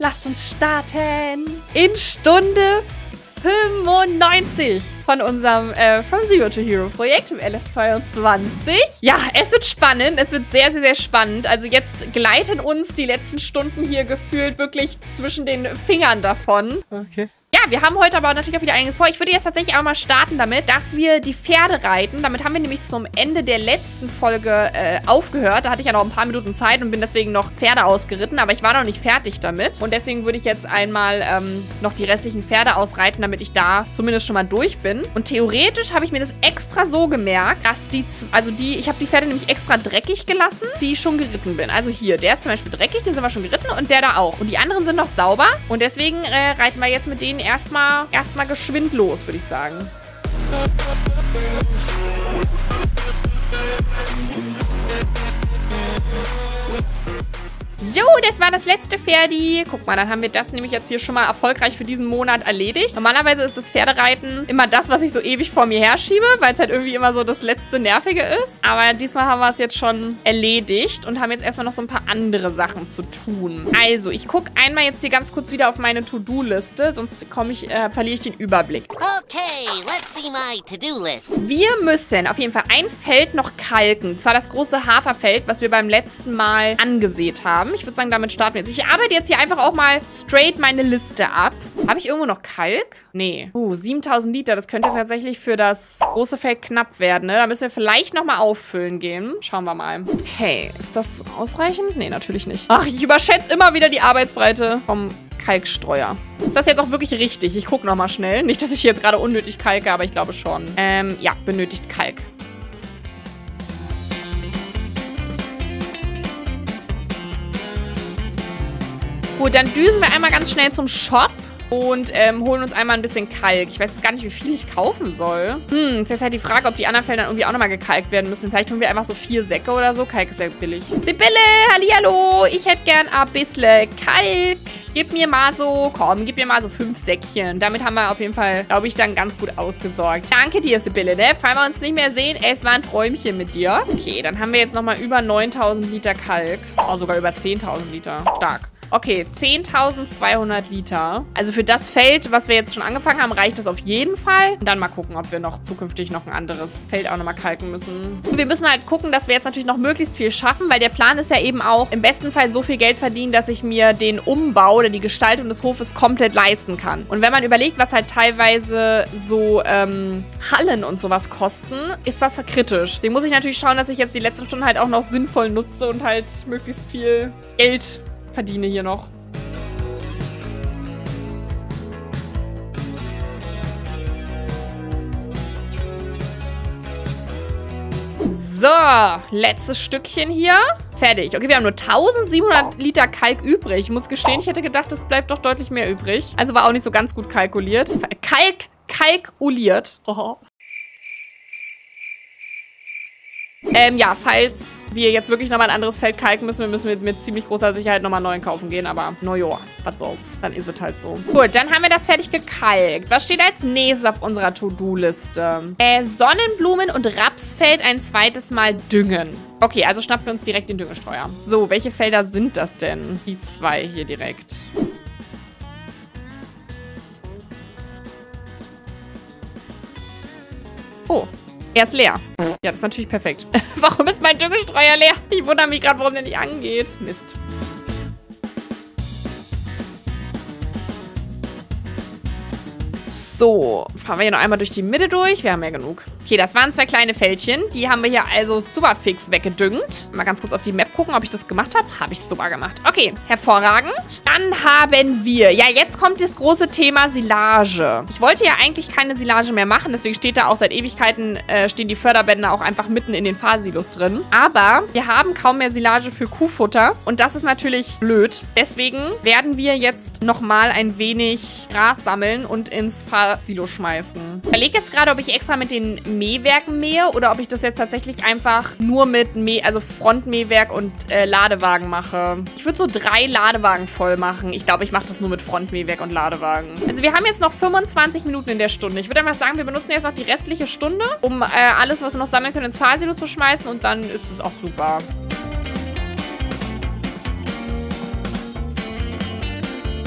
Lasst uns starten in Stunde 95 von unserem From Zero to Hero Projekt im LS22. Ja, es wird spannend. Es wird sehr, sehr, sehr spannend. Also jetzt gleiten uns die letzten Stunden hier gefühlt wirklich zwischen den Fingern davon. Okay. Ja, wir haben heute aber natürlich auch wieder einiges vor. Ich würde jetzt tatsächlich auch mal starten damit, dass wir die Pferde reiten. Damit haben wir nämlich zum Ende der letzten Folge aufgehört. Da hatte ich ja noch ein paar Minuten Zeit und bin deswegen noch Pferde ausgeritten. Aber ich war noch nicht fertig damit. Und deswegen würde ich jetzt einmal noch die restlichen Pferde ausreiten, damit ich da zumindest schon mal durch bin. Und theoretisch habe ich mir das extra so gemerkt, dass ich habe die Pferde nämlich extra dreckig gelassen, die ich schon geritten bin. Also hier, der ist zum Beispiel dreckig, den sind wir schon geritten und der da auch. Und die anderen sind noch sauber. Und deswegen reiten wir jetzt mit denen erstmal geschwind los, würde ich sagen. Jo, das war das letzte Pferdi. Guck mal, dann haben wir das nämlich jetzt hier schon mal erfolgreich für diesen Monat erledigt. Normalerweise ist das Pferdereiten immer das, was ich so ewig vor mir herschiebe, weil es halt irgendwie immer so das letzte Nervige ist. Aber diesmal haben wir es jetzt schon erledigt und haben jetzt erstmal noch so ein paar andere Sachen zu tun. Also, ich gucke einmal jetzt hier ganz kurz wieder auf meine To-Do-Liste, sonst verliere ich den Überblick. Okay, let's see my to-do list. Wir müssen auf jeden Fall ein Feld noch kalken. Das war das große Haferfeld, was wir beim letzten Mal angesät haben. Ich würde sagen, damit starten wir jetzt. Ich arbeite jetzt hier einfach auch mal straight meine Liste ab. Habe ich irgendwo noch Kalk? Nee. 7000 Liter. Das könnte tatsächlich für das große Feld knapp werden, ne? Da müssen wir vielleicht nochmal auffüllen gehen. Schauen wir mal. Okay. Ist das ausreichend? Nee, natürlich nicht. Ach, ich überschätze immer wieder die Arbeitsbreite vom Kalkstreuer. Ist das jetzt auch wirklich richtig? Ich gucke nochmal schnell. Nicht, dass ich hier jetzt gerade unnötig kalke, aber ich glaube schon. Ja, benötigt Kalk. Gut, dann düsen wir einmal ganz schnell zum Shop und holen uns einmal ein bisschen Kalk. Ich weiß jetzt gar nicht, wie viel ich kaufen soll. Ist jetzt halt die Frage, ob die anderen Felder irgendwie auch nochmal gekalkt werden müssen. Vielleicht tun wir einfach so 4 Säcke oder so. Kalk ist ja billig. Sibylle, hallihallo. Ich hätte gern ein bisschen Kalk. Gib mir mal so 5 Säckchen. Damit haben wir auf jeden Fall, glaube ich, dann ganz gut ausgesorgt. Danke dir, Sibylle, ne? Falls wir uns nicht mehr sehen, es war ein Träumchen mit dir. Okay, dann haben wir jetzt nochmal über 9000 Liter Kalk. Oh, sogar über 10.000 Liter. Stark. Okay, 10.200 Liter. Also für das Feld, was wir jetzt schon angefangen haben, reicht das auf jeden Fall. Und dann mal gucken, ob wir noch zukünftig noch ein anderes Feld auch nochmal kalken müssen. Und wir müssen halt gucken, dass wir jetzt natürlich noch möglichst viel schaffen, weil der Plan ist ja eben auch, im besten Fall so viel Geld verdienen, dass ich mir den Umbau oder die Gestaltung des Hofes komplett leisten kann. Und wenn man überlegt, was halt teilweise so Hallen und sowas kosten, ist das kritisch. Deswegen muss ich natürlich schauen, dass ich jetzt die letzten Stunden halt auch noch sinnvoll nutze und halt möglichst viel Geld verdiene hier noch. So, letztes Stückchen hier. Fertig. Okay, wir haben nur 1700 Liter Kalk übrig. Ich muss gestehen, ich hätte gedacht, es bleibt doch deutlich mehr übrig. Also war auch nicht so ganz gut kalkuliert. Kalkuliert. Oh. Ja, falls wir jetzt wirklich nochmal ein anderes Feld kalken müssen, müssen wir mit ziemlich großer Sicherheit nochmal neuen kaufen gehen. Aber naja, was soll's. Dann ist es halt so. Gut, dann haben wir das fertig gekalkt. Was steht als nächstes auf unserer To-Do-Liste? Sonnenblumen und Rapsfeld ein zweites Mal düngen. Okay, also schnappen wir uns direkt den Düngestreuer. So, welche Felder sind das denn? Die 2 hier direkt. Oh. Er ist leer. Ja, das ist natürlich perfekt. Warum ist mein Düngestreuer leer? Ich wundere mich gerade, warum der nicht angeht. Mist. So, fahren wir hier noch einmal durch die Mitte durch. Wir haben ja genug. Okay, das waren 2 kleine Fältchen. Die haben wir hier also super fix weggedüngt. Mal ganz kurz auf die Map gucken, ob ich das gemacht habe. Habe ich super gemacht. Okay, hervorragend. Dann haben wir, ja, jetzt kommt das große Thema Silage. Ich wollte ja eigentlich keine Silage mehr machen, deswegen steht da auch seit Ewigkeiten, stehen die Förderbänder auch einfach mitten in den Fahrsilos drin. Aber wir haben kaum mehr Silage für Kuhfutter und das ist natürlich blöd. Deswegen werden wir jetzt nochmal ein wenig Gras sammeln und ins Fahrsilo schmeißen. Ich überlege jetzt gerade, ob ich extra mit den Mähwerken mähe oder ob ich das jetzt tatsächlich einfach nur mit Frontmähwerk und Ladewagen mache. Ich würde so 3 Ladewagen voll machen. Ich glaube, ich mache das nur mit Frontmähwerk und Ladewagen. Also wir haben jetzt noch 25 Minuten in der Stunde. Ich würde einfach sagen, wir benutzen jetzt noch die restliche Stunde, um alles, was wir noch sammeln können, ins Fahrsilo zu schmeißen und dann ist es auch super.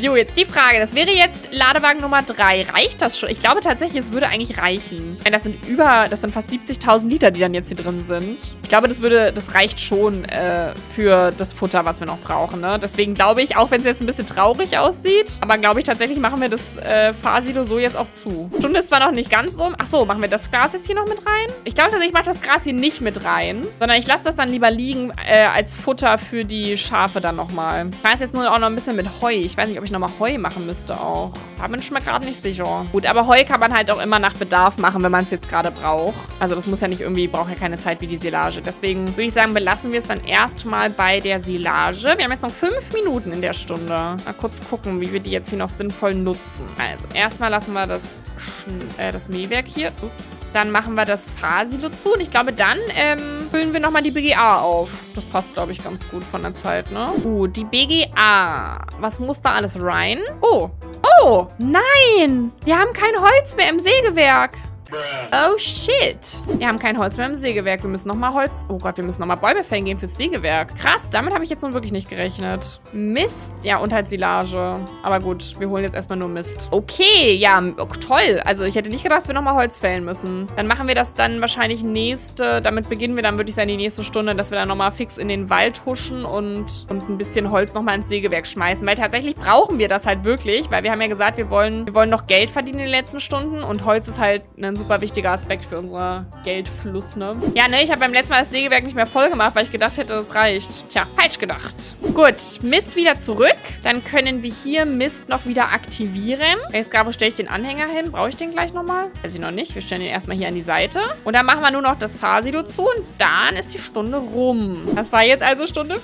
Jo, jetzt die Frage. Das wäre jetzt Ladewagen Nummer 3. Reicht das schon? Ich glaube tatsächlich, es würde eigentlich reichen. Das sind fast 70.000 Liter, die dann jetzt hier drin sind. Ich glaube, das reicht schon für das Futter, was wir noch brauchen, ne? Deswegen glaube ich, auch wenn es jetzt ein bisschen traurig aussieht, aber glaube ich tatsächlich, machen wir das Fahrsilo so jetzt auch zu. Stunde ist zwar noch nicht ganz um. Achso, machen wir das Gras jetzt hier noch mit rein? Ich glaube tatsächlich, ich mache das Gras hier nicht mit rein, sondern ich lasse das dann lieber liegen als Futter für die Schafe dann nochmal. Ich weiß jetzt nur auch noch ein bisschen mit Heu. Ich weiß nicht, ob ich nochmal Heu machen müsste auch. Da bin ich mir gerade nicht sicher. Gut, aber Heu kann man halt auch immer nach Bedarf machen, wenn man es jetzt gerade braucht. Also das muss ja nicht irgendwie, braucht ja keine Zeit wie die Silage. Deswegen würde ich sagen, belassen wir es dann erstmal bei der Silage. Wir haben jetzt noch 5 Minuten in der Stunde. Mal kurz gucken, wie wir die jetzt hier noch sinnvoll nutzen. Also erstmal lassen wir das Mähwerk hier. Ups. Dann machen wir das Fahrsilo zu. Und ich glaube, dann füllen wir nochmal die BGA auf. Das passt, glaube ich, ganz gut von der Zeit, ne? Die BGA. Was muss da alles rein? Oh. Oh, nein. Wir haben kein Holz mehr im Sägewerk. Oh, shit. Wir haben kein Holz mehr im Sägewerk. Wir müssen nochmal Holz... Oh Gott, wir müssen nochmal Bäume fällen gehen fürs Sägewerk. Krass, damit habe ich jetzt nun wirklich nicht gerechnet. Mist. Ja, und halt Silage. Aber gut, wir holen jetzt erstmal nur Mist. Okay, ja, toll. Also ich hätte nicht gedacht, dass wir nochmal Holz fällen müssen. Dann machen wir das dann wahrscheinlich damit beginnen wir dann, würde ich sagen, die nächste Stunde, dass wir dann nochmal fix in den Wald huschen und ein bisschen Holz nochmal ins Sägewerk schmeißen. Weil tatsächlich brauchen wir das halt wirklich, weil wir haben ja gesagt, wir wollen noch Geld verdienen in den letzten Stunden und Holz ist halt ein super wichtiger Aspekt für unseren Geldfluss, ne? Ja, ne, ich habe beim letzten Mal das Sägewerk nicht mehr voll gemacht, weil ich gedacht hätte, das reicht. Tja, falsch gedacht. Gut, Mist wieder zurück. Dann können wir hier Mist noch wieder aktivieren. Jetzt gerade, wo stelle ich den Anhänger hin? Brauche ich den gleich nochmal? Weiß ich noch nicht. Wir stellen den erstmal hier an die Seite. Und dann machen wir nur noch das Fahrsilo zu und dann ist die Stunde rum. Das war jetzt also Stunde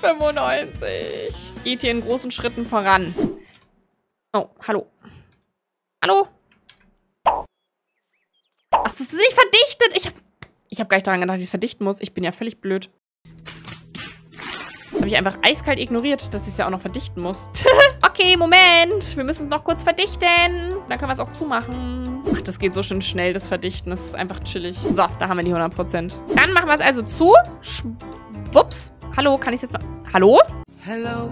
95. Geht hier in großen Schritten voran. Oh, hallo. Hallo? Ach, das ist nicht verdichtet. Ich hab gar nicht daran gedacht, dass ich es verdichten muss. Ich bin ja völlig blöd. Habe ich einfach eiskalt ignoriert, dass ich es ja auch noch verdichten muss. Okay, Moment. Wir müssen es noch kurz verdichten. Dann können wir es auch zumachen. Ach, das geht so schön schnell, das Verdichten. Das ist einfach chillig. So, da haben wir die 100%. Dann machen wir es also zu. Wups. Hallo, kann ich es jetzt mal... Hallo? Hello.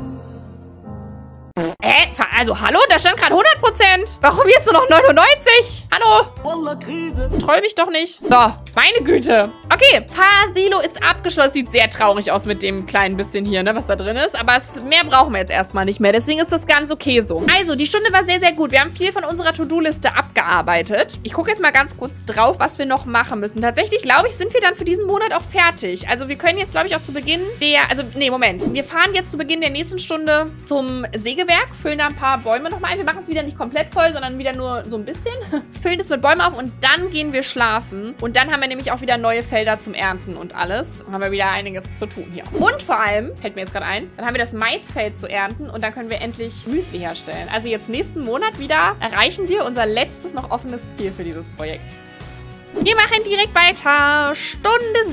Also, hallo? Da stand gerade 100%. Warum jetzt nur noch 99? Hallo? Träum ich doch nicht. So, meine Güte. Okay, Fahrsilo ist abgeschlossen. Sieht sehr traurig aus mit dem kleinen bisschen hier, ne, was da drin ist. Aber mehr brauchen wir jetzt erstmal nicht mehr. Deswegen ist das ganz okay so. Also, die Stunde war sehr, sehr gut. Wir haben viel von unserer To-Do-Liste abgearbeitet. Ich gucke jetzt mal ganz kurz drauf, was wir noch machen müssen. Tatsächlich, glaube ich, sind wir dann für diesen Monat auch fertig. Also, wir können jetzt, glaube ich, auch zu Beginn Moment. Wir fahren jetzt zu Beginn der nächsten Stunde zum Sägewerk, füllen da ein paar Bäume nochmal ein. Wir machen es wieder nicht komplett voll, sondern wieder nur so ein bisschen. Füllen das mit Bäumen auf und dann gehen wir schlafen. Und dann haben wir nämlich auch wieder neue Felder zum Ernten und alles. Und haben wir wieder einiges zu tun hier. Und vor allem, fällt mir jetzt gerade ein, dann haben wir das Maisfeld zu ernten und dann können wir endlich Müsli herstellen. Also jetzt nächsten Monat wieder erreichen wir unser letztes noch offenes Ziel für dieses Projekt. Wir machen direkt weiter. Stunde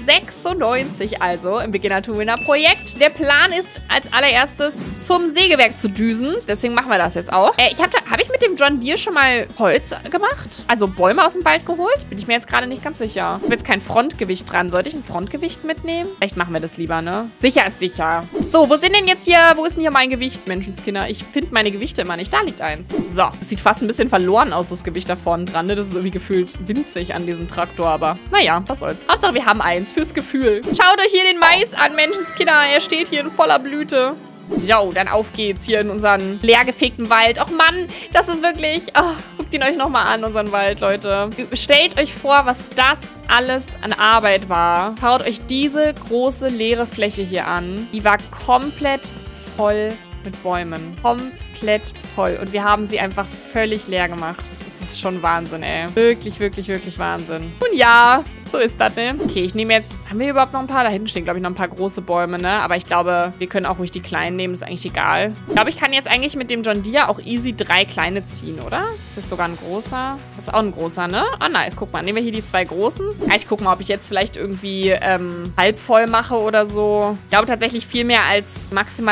96 also im Beginner-to-Winner-Projekt. Der Plan ist als allererstes zum Sägewerk zu düsen. Deswegen machen wir das jetzt auch. Hab ich mit dem John Deere schon mal Holz gemacht? Also Bäume aus dem Wald geholt? Bin ich mir jetzt gerade nicht ganz sicher. Ich habe jetzt kein Frontgewicht dran. Sollte ich ein Frontgewicht mitnehmen? Vielleicht machen wir das lieber, ne? Sicher ist sicher. So, wo ist denn hier mein Gewicht, Menschenskinder? Ich finde meine Gewichte immer nicht. Da liegt eins. So, das sieht fast ein bisschen verloren aus, das Gewicht da vorne dran, ne? Das ist irgendwie gefühlt winzig an diesem Traktor, aber naja, was soll's. Hauptsache, wir haben eins fürs Gefühl. Schaut euch hier den Mais an, Menschenskinder. Er steht hier in voller Blüte. So, dann auf geht's hier in unseren leergefegten Wald. Och Mann, das ist wirklich... Oh, guckt ihn euch nochmal an, unseren Wald, Leute. Stellt euch vor, was das alles an Arbeit war. Schaut euch diese große leere Fläche hier an. Die war komplett voll mit Bäumen. Komplett voll. Und wir haben sie einfach völlig leer gemacht. Das ist schon Wahnsinn, ey. Wirklich, wirklich, wirklich Wahnsinn. Und ja, so ist das, ne? Okay, ich nehme jetzt... Haben wir überhaupt noch ein paar? Da hinten stehen, glaube ich, noch ein paar große Bäume, ne? Aber ich glaube, wir können auch ruhig die kleinen nehmen. Ist eigentlich egal. Ich glaube, ich kann jetzt eigentlich mit dem John Deere auch easy 3 kleine ziehen, oder? Das ist sogar ein großer. Das ist auch ein großer, ne? Ah, nice. Guck mal. Nehmen wir hier die 2 großen. Ja, ich gucke mal, ob ich jetzt vielleicht irgendwie halb voll mache oder so. Ich glaube tatsächlich viel mehr als maximal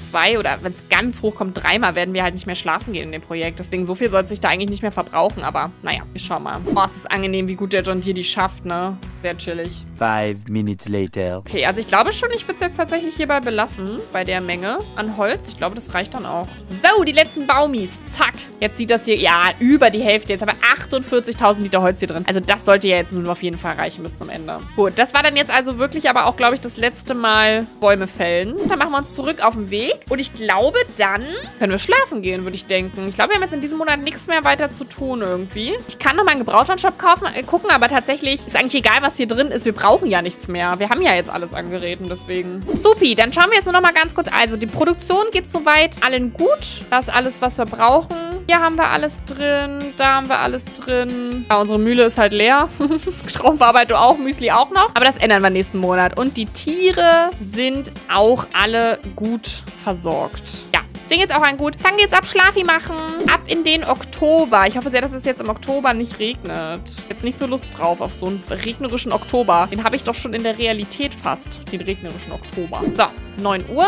2 oder wenn es ganz hoch kommt, 3-mal werden wir halt nicht mehr schlafen gehen in dem Projekt. Deswegen so viel soll sich da eigentlich nicht mehr verbrauchen. Aber naja, wir schauen mal. Oh, es ist angenehm, wie gut der John Deere die schafft, ne? Sehr chillig. 5 minutes later. Okay, also ich glaube schon, ich würde es jetzt tatsächlich hierbei belassen. Bei der Menge an Holz. Ich glaube, das reicht dann auch. So, die letzten Baumis. Zack. Jetzt sieht das hier, ja, über die Hälfte. Jetzt haben wir 48.000 Liter Holz hier drin. Also das sollte ja jetzt nun auf jeden Fall reichen bis zum Ende. Gut, das war dann jetzt also wirklich aber auch, glaube ich, das letzte Mal Bäume fällen. Dann machen wir uns zurück auf den Weg. Und ich glaube, dann können wir schlafen gehen, würde ich denken. Ich glaube, wir haben jetzt in diesem Monat nichts mehr weiter zu tun irgendwie. Ich kann nochmal einen Gebrauchtwarenshop gucken, aber tatsächlich ist eigentlich egal, was hier drin ist. Wir brauchen ja nichts mehr. Wir haben ja jetzt alles an Geräten, deswegen. Supi, dann schauen wir jetzt nur noch mal ganz kurz. Also, die Produktion geht soweit allen gut. Das ist alles, was wir brauchen. Hier haben wir alles drin. Da haben wir alles drin. Ja, unsere Mühle ist halt leer. Stromverarbeitung auch, Müsli auch noch. Aber das ändern wir nächsten Monat. Und die Tiere sind auch alle gut versorgt. Ja. Ding jetzt auch ein gut. Dann geht's ab Schlafi machen. Ab in den Oktober. Ich hoffe sehr, dass es jetzt im Oktober nicht regnet. Jetzt nicht so Lust drauf auf so einen regnerischen Oktober. Den habe ich doch schon in der Realität fast. Den regnerischen Oktober. So, 9 Uhr.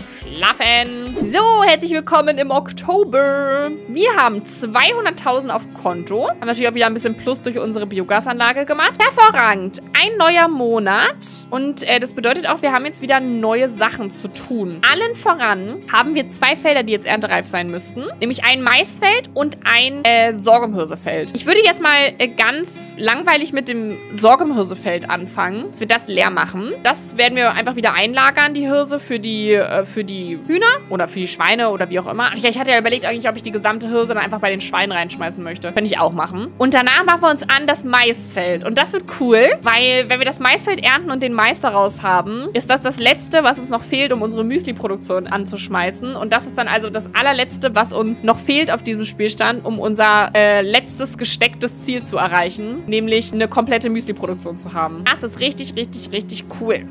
Schlafen. So, herzlich willkommen im Oktober. Wir haben 200.000 auf Konto. Haben natürlich auch wieder ein bisschen Plus durch unsere Biogasanlage gemacht. Hervorragend. Ein neuer Monat. Und das bedeutet auch, wir haben jetzt wieder neue Sachen zu tun. Allen voran haben wir 2 Felder, die jetzt erntereif sein müssten. Nämlich ein Maisfeld und ein Sorghumhirsefeld. Ich würde jetzt mal ganz langweilig mit dem Sorghumhirsefeld anfangen. Dass wir das leer machen. Das werden wir einfach wieder einlagern, die Hirse, für die Hühner oder für die Schweine oder wie auch immer. Ich hatte ja überlegt eigentlich, ob ich die gesamte Hirse dann einfach bei den Schweinen reinschmeißen möchte. Könnte ich auch machen. Und danach machen wir uns an das Maisfeld. Und das wird cool, weil wenn wir das Maisfeld ernten und den Mais daraus haben, ist das das Letzte, was uns noch fehlt, um unsere Müsli-Produktion anzuschmeißen. Und das ist dann also das allerletzte, was uns noch fehlt auf diesem Spielstand, um unser letztes gestecktes Ziel zu erreichen. Nämlich eine komplette Müsli-Produktion zu haben. Das ist richtig, richtig, richtig cool.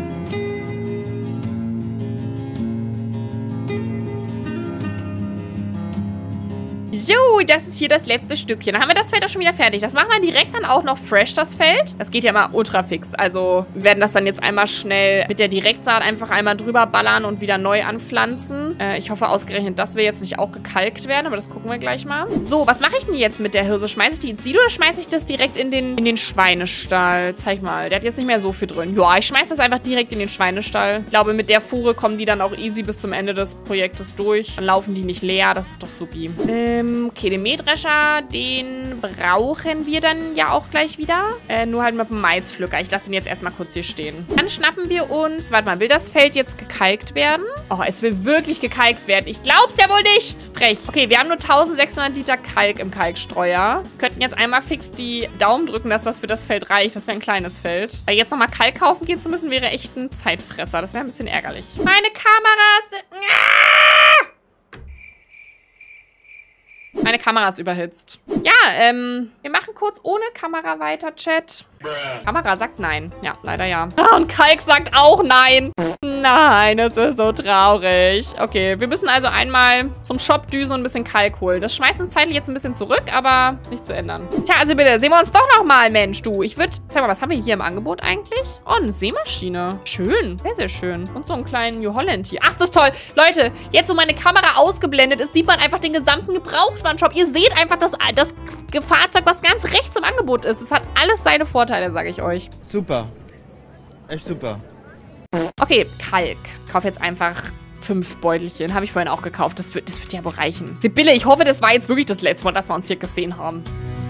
So, das ist hier das letzte Stückchen. Dann haben wir das Feld auch schon wieder fertig. Das machen wir direkt dann auch noch fresh, das Feld. Das geht ja mal ultra fix. Also, wir werden das dann jetzt einmal schnell mit der Direktsaat einfach einmal drüber ballern und wieder neu anpflanzen. Ich hoffe ausgerechnet, dass wir jetzt nicht auch gekalkt werden, aber das gucken wir gleich mal. So, was mache ich denn jetzt mit der Hirse? Schmeiße ich die ins Silo oder schmeiße ich das direkt in den Schweinestall? Zeig mal, der hat jetzt nicht mehr so viel drin. Ja, ich schmeiße das einfach direkt in den Schweinestall. Ich glaube, mit der Fuhre kommen die dann auch easy bis zum Ende des Projektes durch. Dann laufen die nicht leer, das ist doch supi. Okay, den Mähdrescher, den brauchen wir dann ja auch gleich wieder. Nur halt mit dem Maispflücker. Ich lasse den jetzt erstmal kurz hier stehen. Dann schnappen wir uns... Warte mal, will das Feld jetzt gekalkt werden? Oh, es will wirklich gekalkt werden. Ich glaub's ja wohl nicht. Frech. Okay, wir haben nur 1600 Liter Kalk im Kalkstreuer. Wir könnten jetzt einmal fix die Daumen drücken, dass das für das Feld reicht. Das ist ja ein kleines Feld. Weil jetzt nochmal Kalk kaufen gehen zu müssen, wäre echt ein Zeitfresser. Das wäre ein bisschen ärgerlich. Meine Kameras... Meine Kamera ist überhitzt. Ja, wir machen kurz ohne Kamera weiter, Chat. Kamera sagt nein. Ja, leider ja. Ah, und Kalk sagt auch nein. Nein, das ist so traurig. Okay, wir müssen also einmal zum Shop düsen und ein bisschen Kalk holen. Das schmeißt uns zeitlich jetzt ein bisschen zurück, aber nicht zu ändern. Tja, also bitte, sehen wir uns doch nochmal, Mensch, du. Ich würde... Sag mal, was haben wir hier im Angebot eigentlich? Oh, eine Sämaschine. Schön. Sehr, sehr schön. Und so einen kleinen New Holland hier. Ach, das ist toll. Leute, jetzt, wo meine Kamera ausgeblendet ist, sieht man einfach den gesamten Gebrauchtwarenshop. Ihr seht einfach das Fahrzeug, was ganz rechts im Angebot ist. Es hat alles seine Vorteile, sage ich euch. Super. Echt super. Okay, Kalk. Ich kaufe jetzt einfach 5 Beutelchen. Habe ich vorhin auch gekauft. Das wird ja wohl reichen. Sibylle, ich hoffe, das war jetzt wirklich das letzte Mal, dass wir uns hier gesehen haben.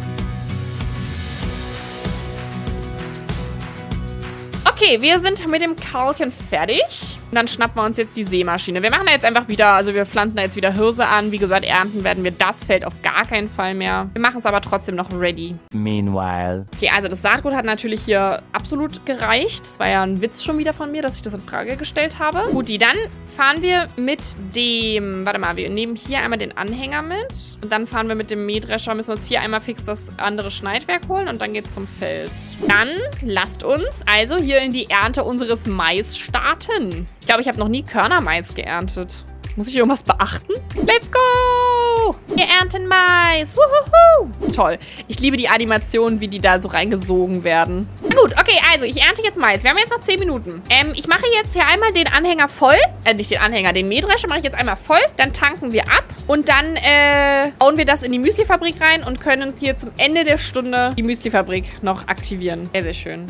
Okay, wir sind mit dem Kalken fertig. Und dann schnappen wir uns jetzt die Sämaschine. Wir machen da jetzt einfach wieder, also wir pflanzen da jetzt wieder Hirse an. Wie gesagt, ernten werden wir das Feld auf gar keinen Fall mehr. Wir machen es aber trotzdem noch ready. Meanwhile. Okay, also das Saatgut hat natürlich hier absolut gereicht. Das war ja ein Witz schon wieder von mir, dass ich das in Frage gestellt habe. Guti, dann fahren wir mit dem, warte mal, wir nehmen hier einmal den Anhänger mit. Und dann fahren wir mit dem Mähdrescher, müssen wir uns hier einmal fix das andere Schneidwerk holen und dann geht's zum Feld. Dann lasst uns also hier in die Ernte unseres Mais starten. Ich glaube, ich habe noch nie Körnermais geerntet. Muss ich irgendwas beachten? Let's go! Wir ernten Mais. Wuhuhu. Toll. Ich liebe die Animationen, wie die da so reingesogen werden. Na gut, okay, also ich ernte jetzt Mais. Wir haben jetzt noch 10 Minuten. Ich mache jetzt hier einmal den Anhänger voll. Nicht den Anhänger, den Mähdrescher mache ich jetzt einmal voll. Dann tanken wir ab und dann bauen wir das in die Müslifabrik rein und können hier zum Ende der Stunde die Müslifabrik noch aktivieren. Sehr, sehr schön.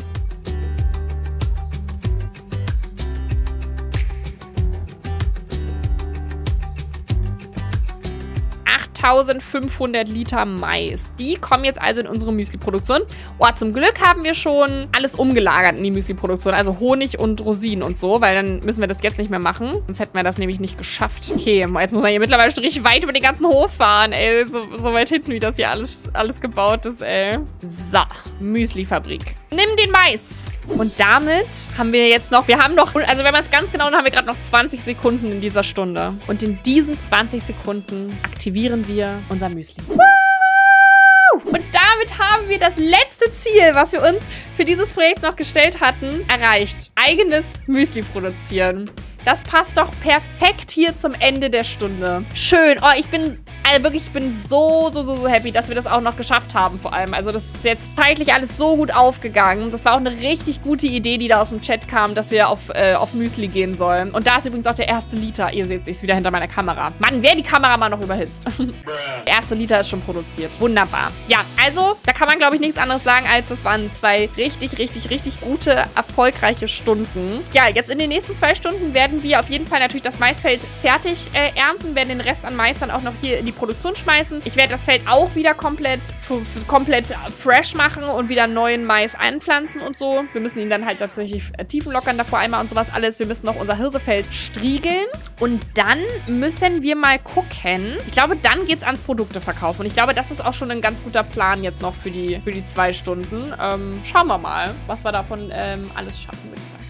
$1.500 Liter Mais. Die kommen jetzt also in unsere Müsli-Produktion. Oh, zum Glück haben wir schon alles umgelagert in die Müsli-Produktion. Also Honig und Rosinen und so, weil dann müssen wir das jetzt nicht mehr machen. Sonst hätten wir das nämlich nicht geschafft. Okay, jetzt muss man hier mittlerweile schon richtig weit über den ganzen Hof fahren, ey. So weit hinten, wie das hier alles gebaut ist, ey. So, Müsli-Fabrik. Nimm den Mais. Und damit haben wir jetzt noch, also wenn man es ganz genau, dann haben wir gerade noch 20 Sekunden in dieser Stunde. Und in diesen 20 Sekunden aktivieren wir unser Müsli. Und damit haben wir das letzte Ziel, was wir uns für dieses Projekt noch gestellt hatten, erreicht. Eigenes Müsli produzieren. Das passt doch perfekt hier zum Ende der Stunde. Schön. Oh, ich bin so happy, dass wir das auch noch geschafft haben vor allem. Also das ist jetzt zeitlich alles so gut aufgegangen. Das war auch eine richtig gute Idee, die da aus dem Chat kam, dass wir auf Müsli gehen sollen. Und da ist übrigens auch der erste Liter. Ihr seht es, ist wieder hinter meiner Kamera. Mann, wer die Kamera mal noch überhitzt. Der erste Liter ist schon produziert. Wunderbar. Ja, also, da kann man, glaube ich, nichts anderes sagen, als das waren 2 richtig gute, erfolgreiche Stunden. Ja, jetzt in den nächsten 2 Stunden werden wir auf jeden Fall natürlich das Maisfeld fertig ernten, werden den Rest an Mais dann auch noch hier in die Produktion schmeißen. Ich werde das Feld auch wieder komplett fresh machen und wieder neuen Mais einpflanzen und so. Wir müssen ihn dann halt tatsächlich tiefenlockern davor einmal und sowas alles. Wir müssen noch unser Hirsefeld striegeln und dann müssen wir mal gucken. Ich glaube, dann geht es ans Produkteverkauf und ich glaube, das ist auch schon ein ganz guter Plan jetzt noch für die 2 Stunden. Schauen wir mal, was wir davon alles schaffen, würde ich sagen.